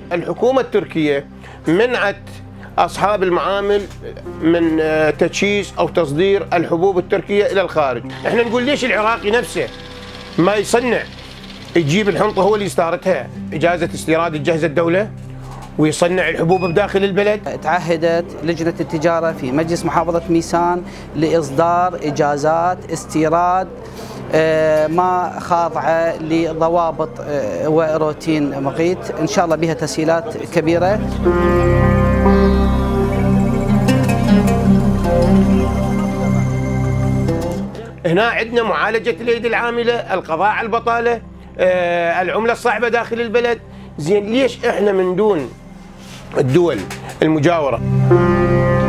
الحكومة التركية منعت أصحاب المعامل من تجهيز أو تصدير الحبوب التركية إلى الخارج. احنا نقول ليش العراقي نفسه ما يصنع، يجيب الحنطة هو اللي يستوردها، إجازة استيراد تجهز الدولة ويصنع الحبوب بداخل البلد. تعهدت لجنة التجارة في مجلس محافظة ميسان لإصدار إجازات استيراد ما خاضعة لضوابط وروتين مقيت، إن شاء الله بها تسهيلات كبيرة. هنا عندنا معالجة الأيدي العاملة، القضاء على البطالة، العملة الصعبة داخل البلد. زين ليش احنا من دون الدول المجاورة